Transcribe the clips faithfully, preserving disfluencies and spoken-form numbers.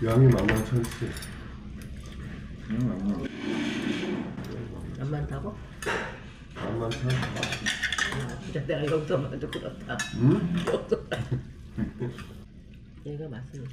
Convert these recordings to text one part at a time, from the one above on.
양이 만만찮지. 응. 안 많다고? 만만찮. 아, 진짜 내가 여기서만 도 그렇다. 응? 여기서. 얘가 맛은.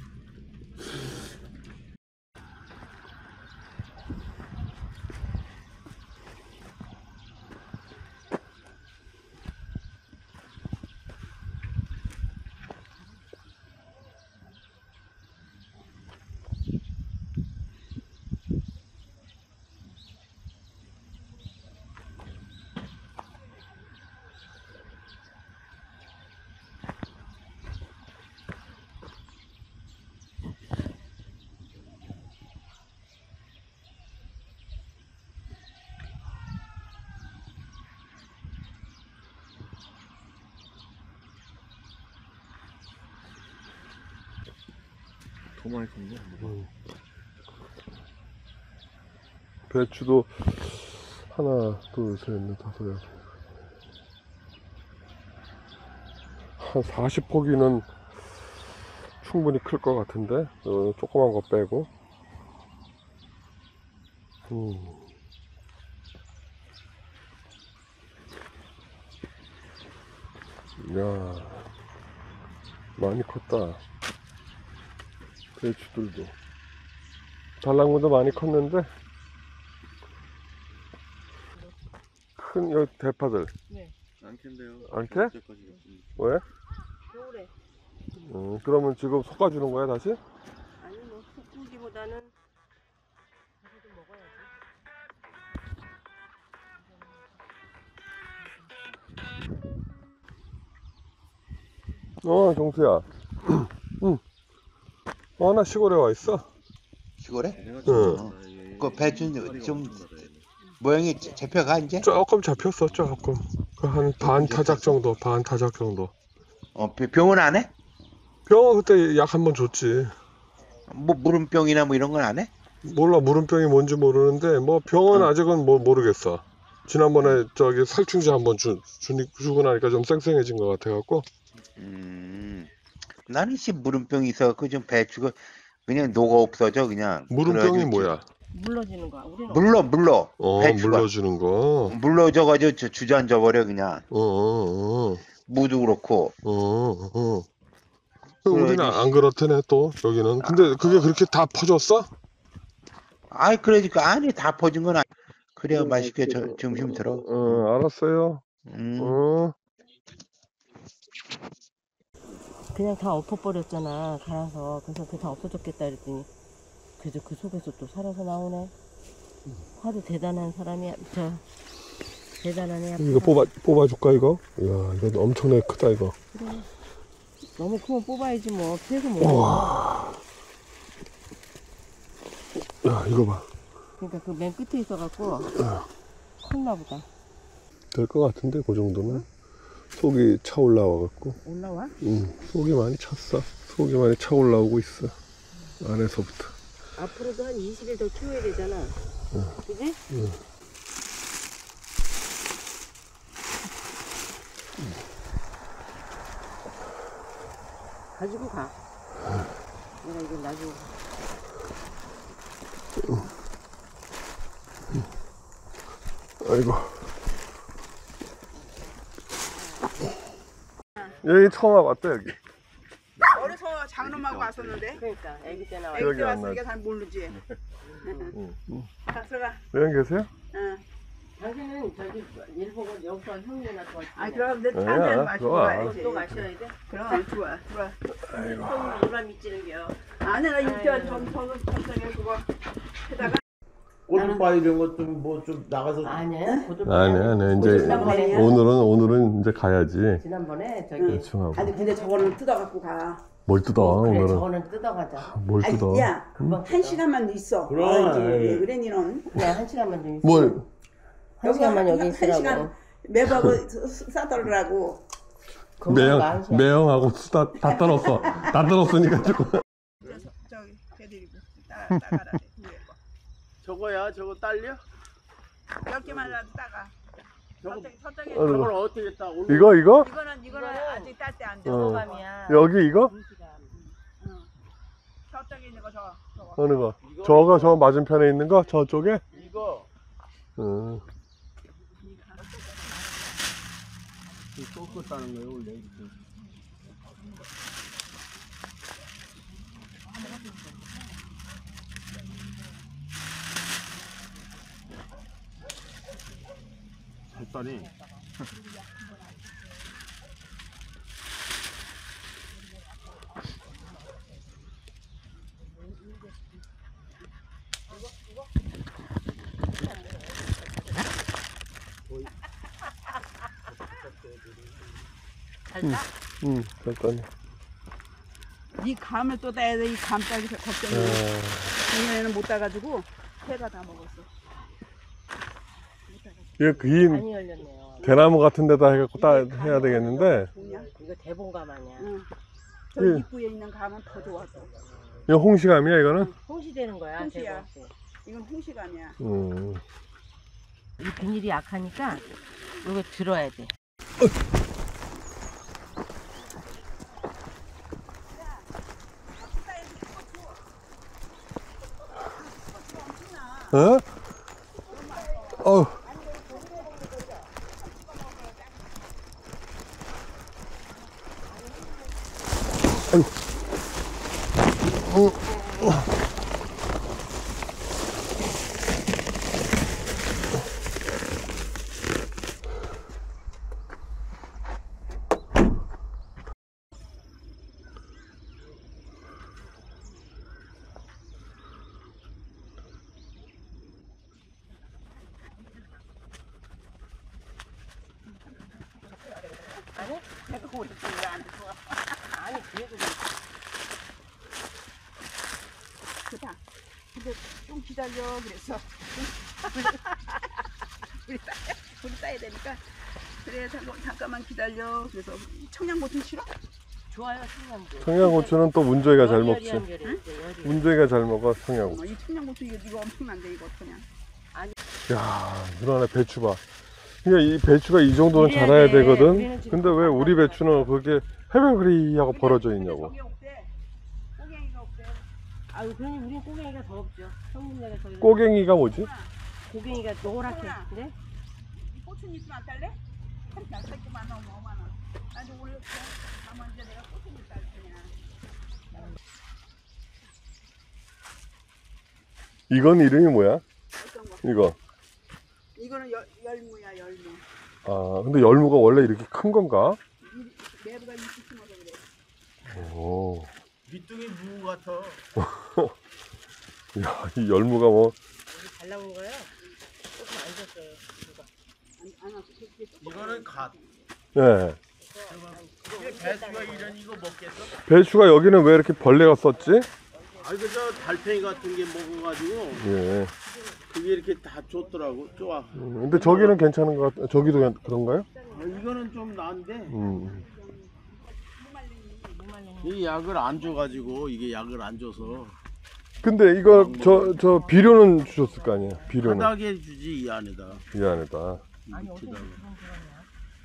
더 많이 컸네. 응. 배추도 하나, 둘, 셋, 넷, 다섯, 여섯. 한 사십 포기는 충분히 클 것 같은데, 어, 조그만 거 빼고. 음. 야, 많이 컸다. 배추들도. 달랑구도 많이 컸는데, 큰, 여기 대파들. 네. 안 캔대요. 안 캐? 왜? 겨울에. 음, 그러면 지금 솎아주는 거야, 다시? 아니, 뭐, 숯구기보다는. 가서 좀 먹어야지. 어, 정수야. 응. 어, 나 시골에 와 있어. 시골에? 응. 그 배추 좀 모양이 잡혀가 이제? 조금 잡혔어, 조금. 그 한 반 타작 정도, 반 타작 정도. 어 병원 안 해? 병원 그때 약 한 번 줬지. 뭐 물음병이나 뭐 이런 건 안 해? 몰라, 물음병이 뭔지 모르는데, 뭐 병원 응. 아직은 뭐 모르겠어. 지난번에 저기 살충제 한번 주, 주, 주고 나니까 좀 쌩쌩해진 것 같아갖고. 음 나는 씨 물음병이 있어갖고 좀 배추가 그냥 녹아 없어져 그냥. 물음병이 그래가지고 뭐야? 물러지는 거야. 우리는 물러 물러 어, 배추가 물러주는 거. 물러져가지고 주- 주저앉아 버려 그냥. 어, 어, 무도 그렇고. 어, 어, 어. 우리는 그래가지고 안 씨, 그렇다네, 또, 여기는. 근데 그게 그렇게 다 퍼졌어? 아이 그러니까 안에 다 퍼진 건 아니. 그래야 맛있게 저, 점심 들어. 어, 알았어요. 음. 어. 그냥 다 엎어버렸잖아. 갈아서. 그래서 그게 다 없어졌겠다 그랬더니. 그래도 그 속에서 또 살아서 나오네. 화도 대단한 사람이야. 저, 대단하네. 이거 뽑아, 뽑아줄까, 이거? 이야, 이거 엄청나게 크다, 이거. 그래. 너무 크면 뽑아야지 뭐. 계속 먹어. 야, 이거 봐. 그러니까 그 맨 끝에 있어갖고 컸나 보다. 될 것 같은데, 그 정도면. 속이 차 올라와갖고. 올라와? 응, 속이 많이 찼어. 속이 많이 차 올라오고 있어. 안에서부터. 앞으로도 한 이십 일 더 키워야 되잖아. 응. 그지? 응. 가지고 가. 내가 이거 나중에. 아이고. 여기 처음 와봤다, 여기. 어려서 장놈하고 왔었는데 그러니까 애기 때 나와. 애기 기억이 때 안 왔으니까 잘 모르지. 응, 응. 자, 들어가. 여기 계세요? 응. 당신은 저기 일본어 여기서 형님이나 또 아 그럼 내 야, 차한잔 마시고 들어와. 가야지. 또 마셔야 돼? 그럼 들어와 들어와. 형님 누나 미치는겨. 아니 나 이제 좀 저거 저기 그거 해다가 오토바이 이런 것 좀 뭐 좀 나가서 아니야. 아니, 아니, 이제 지난번에 오늘은, 오늘은 이제 가야지. 지난번에 저기 응. 대충 하고. 아니 근데 저거는 뜯어 갖고 가. 뭘 뜯어, 그래 오늘은. 저거는 뜯어가자. 뭘 아이, 뜯어. 야, 금방 한 시간만 있어. 그럼. 아, 이제 왜 그래 니는? 그냥 한 시간만 좀 있어. 뭘, 한 시간만 여기 한 있으라고. 시간 매부하고 싸들으라고. 금방 매형, 가, 한 시간. 매형하고 수다 다 떨었어. 다 떨었으니까 조금. 그래서 저기 해드리고 따 따가라. 위에 거. 저거야 저거 딸려? 몇 개만이라도 따가. 저거 저쪽에 저쪽에 아이고. 저걸 어떻게 따? 오늘 이거, 이거? 이거는 이거는 아직 딸 때 안 돼. 어. 밤이야. 여기 이거? 저 저쪽에 있는 거 저. 저거. 어느 거? 저거 저 맞은편에 있는 거? 저쪽에? 이거 응. 꺾었다는 거예요 원래 이렇게. 됐다니. 잘 따? 응, 됐다니. 이 감을 또 따야 돼. 이 감까지 걱정이. 어, 작년에는 못 따가지고 새가 다 먹었어. 이거 긴 많이 열렸네요. 대나무 같은 데다 해갖고 따, 해야 되겠는데, 뭐냐? 이거 대본감 아니야. 응. 저 예. 입구에 있는 감은 더 좋았어. 이거 홍시감이야, 이거는? 홍시되는 거야. 홍시야. 대본. 이건 홍시감이야. 음. 이 비닐이 약하니까 이거 들어야 돼. 어? 어. 아이고. 어, 어. 아니? 내가 오늘 왜안 좋아? 아니 그래도 좋다. 근데 좀 기다려 그래서 우리 따 우리 따야 되니까 그래 잠깐 잠깐만 기다려 그래서 청양고추 싫어? 좋아요 청양고. 청양고추는 또 문조이가 잘 먹지. 응? 문조이가 잘 먹어, 청양고추. 어, 이 청양고추 이거, 이거 엄청난데 이거 그냥. 야, 누나네 배추 봐. 그러니까 이 배추가 이 정도는 이래야 자라야 돼. 되거든. 우리는 지금 근데 왜 우리 배추는 그렇게 해병그리하고 벌어져 있냐고. 저기 없대. 꼬갱이가 없대. 아유 그러니 우린 꼬갱이가 더 없죠. 성분자가 더. 꼬갱이가 뭐지? 고갱이가 노랗게. 네? 이 고추 있으면 안 딸래? 한안 딸기만 너무 많아. 나도 오늘 가면 이제 내가 고추 딸 거냐. 이건 이름이 뭐야? 어떤 거? 이거. 이거는 열, 열무야 열무. 아, 근데 열무가 원래 이렇게 큰 건가? 이- 내부가 이렇게 심어서 그래. 오. 밑둥이 무 같아. 야, 이 열무가 뭐. 잘 나온 거요? 조금 안 졌어요. 이거. 안, 안 왔어. 그게 또 이거는 갓. 예. 이게 배수가 이런 이거 먹겠어? 배추가 여기는 왜 이렇게 벌레가 썼지? 아 이거 저 달팽이 같은 게 먹어가지고 예. 그게 이렇게 다 좋더라고. 좋아. 음, 근데 저기는 괜찮은 것 같아. 저기도 그냥 그런가요? 아, 이거는 좀 나은데 음. 이 약을 안 줘가지고 이게 약을 안 줘서 근데 이거 저, 저 비료는 주셨을 거 아니에요? 비료는. 바닥에 주지 이 안에다. 이 안에다. 아니 어떻게 밑에다가. 그런 거냐?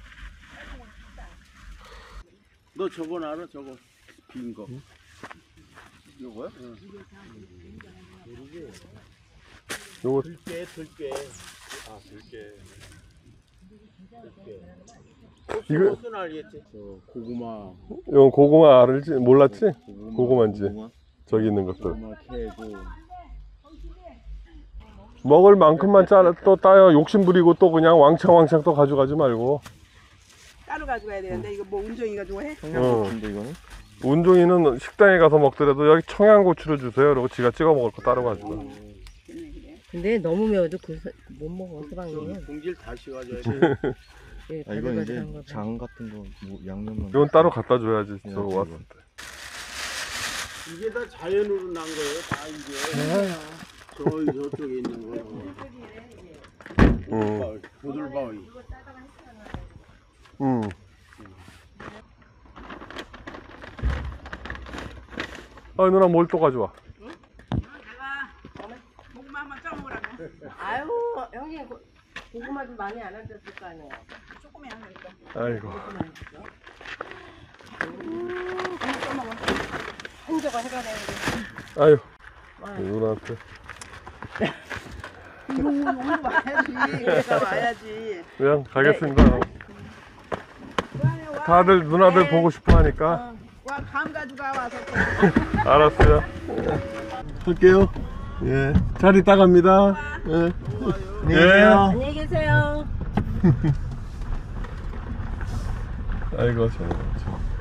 너 저거 알아? 저거 빈 거. 이거야? 응. 요거 들깨 들깨. 아 들깨. 들깨. 이거- 무슨 알겠지? 저 고구마. 이건 고구마 알을지 몰랐지? 고구마, 고구마인지. 고구마, 저기 있는 것들. 고구마 캐고. 먹을 만큼만 짜, 또 따요. 욕심 부리고 또 그냥 왕창왕창 또 가져가지 말고. 따로 가져가야 되는데 이거 뭐 운정이가 좋아해? 청양고추인데 이거는? 운종이는 식당에 가서 먹더라도 여기 청양고추를 주세요. 그리고 지가 찍어 먹을 거 따로 가지고. 그래 그래. 근데 너무 매워도 그 못 먹어 서방님. 봉지를 다시 가져야 돼. 예, 아, 이건 이제 바들바들한 거 봐. 장 같은 거, 뭐 양념만. 이건 따로 갖다 줘야지. 예, 저거 이거. 왔을 때. 이게 다 자연으로 난 거예요. 다 이게. 저기 저쪽에 있는 거. 응. 보들바위. 응. 아, 누나 뭘 또 가져와? 내가 고구마 한번 쪄먹으라고. 아유 형님 고- 고구마 좀 많이 안 앉았을 거 아니에요. 조금이 안 되니까. 아이고. 한번 쪄먹어. 한 조각 해가 되는데. 아유, 누나한테. 이거 오늘 오늘 와야지. 내가 와야지. 그냥 가겠습니다. 다들 누나들 네. 보고 싶어 하니까. 와, 감 가져가 와서. 알았어요. 할게요. 예. 잘 있다 갑니다. 예. 예. 안녕히 계세요. 아이고, 저, 저.